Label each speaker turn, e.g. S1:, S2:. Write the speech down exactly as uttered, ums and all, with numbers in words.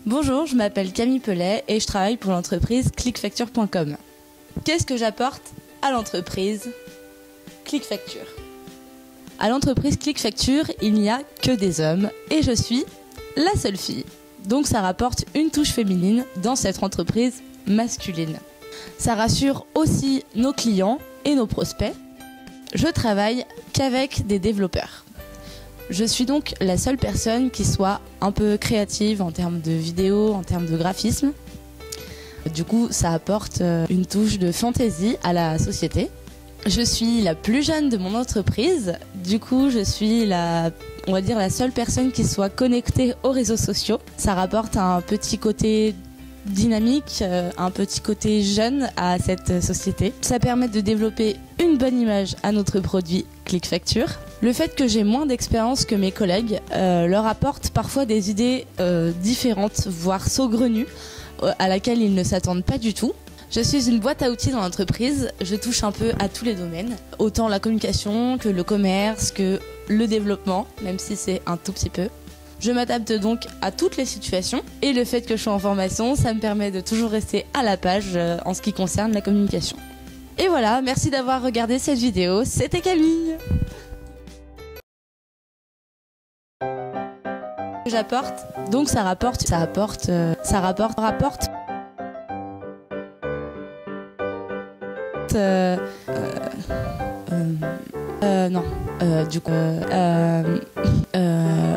S1: Bonjour, je m'appelle Camille Pellet et je travaille pour l'entreprise click facture point com. Qu'est-ce que j'apporte à l'entreprise Click Facture? À l'entreprise Click Facture, il n'y a que des hommes et je suis la seule fille. Donc ça rapporte une touche féminine dans cette entreprise masculine. Ça rassure aussi nos clients et nos prospects. Je travaille qu'avec des développeurs. Je suis donc la seule personne qui soit un peu créative en termes de vidéo, en termes de graphisme. Du coup, ça apporte une touche de fantaisie à la société. Je suis la plus jeune de mon entreprise. Du coup, je suis la, on va dire, la seule personne qui soit connectée aux réseaux sociaux. Ça rapporte un petit côté dynamique, un petit côté jeune à cette société. Ça permet de développer une bonne image à notre produit Click Facture. Le fait que j'ai moins d'expérience que mes collègues euh, leur apporte parfois des idées euh, différentes, voire saugrenues, euh, à laquelle ils ne s'attendent pas du tout. Je suis une boîte à outils dans l'entreprise, je touche un peu à tous les domaines, autant la communication que le commerce, que le développement, même si c'est un tout petit peu. Je m'adapte donc à toutes les situations et le fait que je sois en formation, ça me permet de toujours rester à la page euh, en ce qui concerne la communication. Et voilà, merci d'avoir regardé cette vidéo, c'était Camille. J'apporte, donc ça rapporte, ça apporte, euh, ça rapporte, rapporte. Euh, euh, euh, non, euh, du coup, euh, euh, euh,